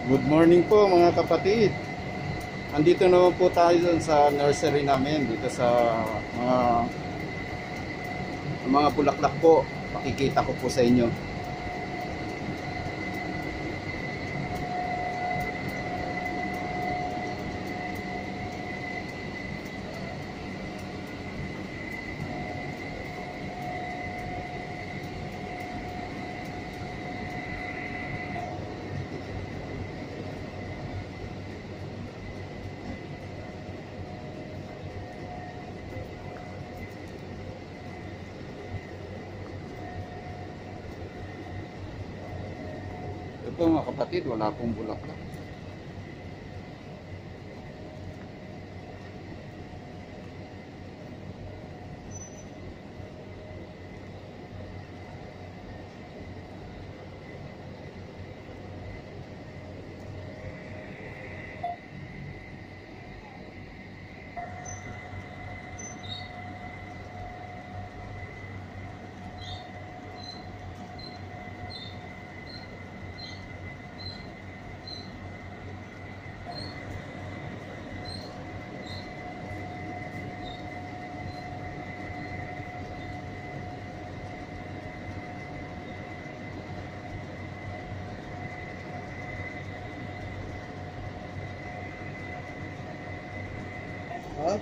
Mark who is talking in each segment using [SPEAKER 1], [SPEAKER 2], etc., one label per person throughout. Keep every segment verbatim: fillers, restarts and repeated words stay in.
[SPEAKER 1] Good morning po mga kapatid. Andito naman po tayo sa nursery namin dito sa mga mga bulaklak po. Pakikita ko po sa inyo. Ito mga kapatid, wala pong bulaklak. At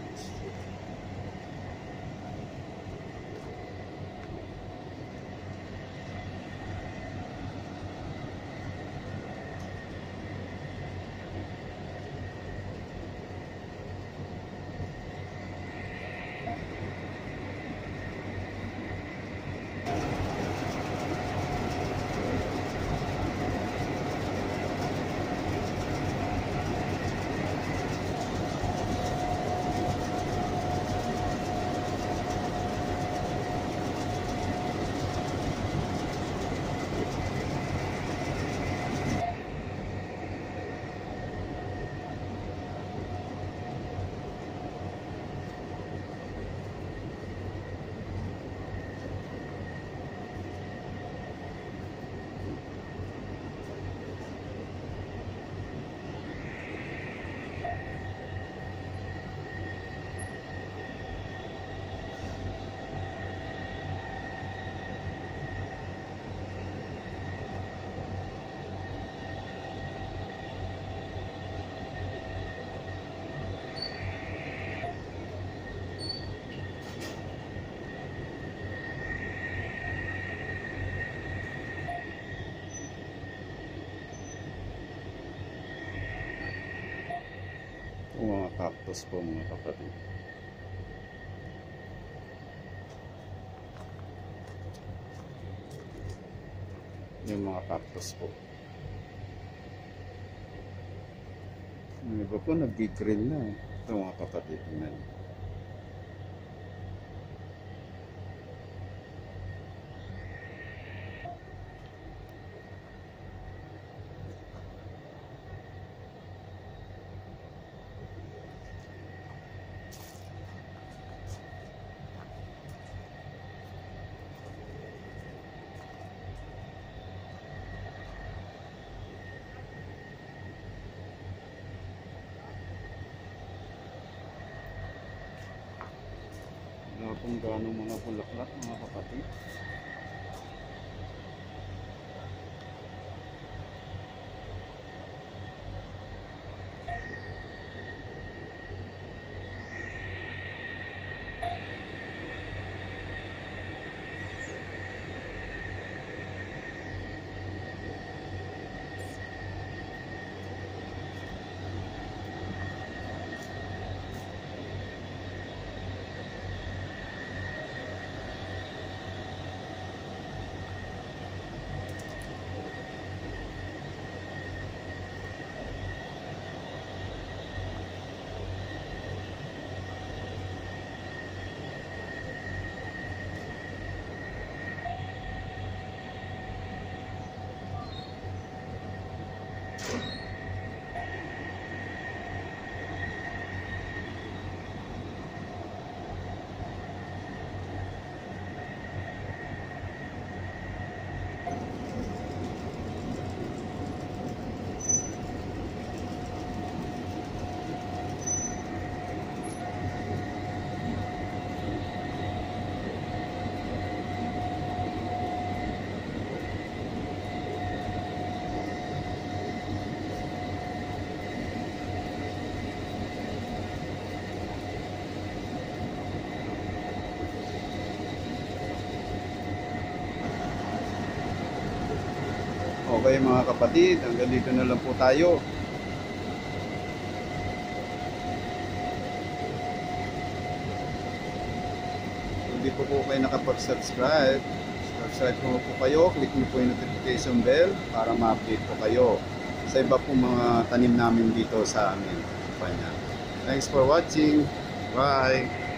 [SPEAKER 1] mga cactus po mga kapatid. Yung mga cactus po. Yung iba po nag-green na eh. Ito mga kapatid. Tingnan. Wala pong ganong mga bulaklak mga kapatid. Okay mga kapatid, hanggang dito na lang po tayo. Kung hindi po po kayo nakapag-subscribe, subscribe po po kayo, click niyo po yung notification bell para ma-update po kayo sa iba po mga tanim namin dito sa amin. Thanks for watching. Bye!